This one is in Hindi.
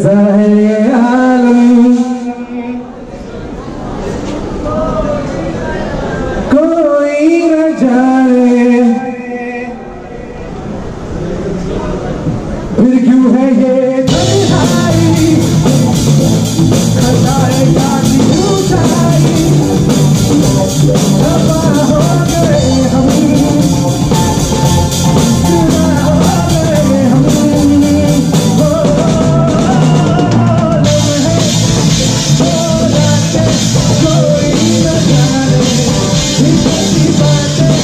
कैसा है ये आलम, कोई न जाने फिर क्यों है ये तन्हाई, खताएं काटी ऊंचाई, दफा हो गए हम, जुदा हो गए हम, कोई न जाने इतनी बातें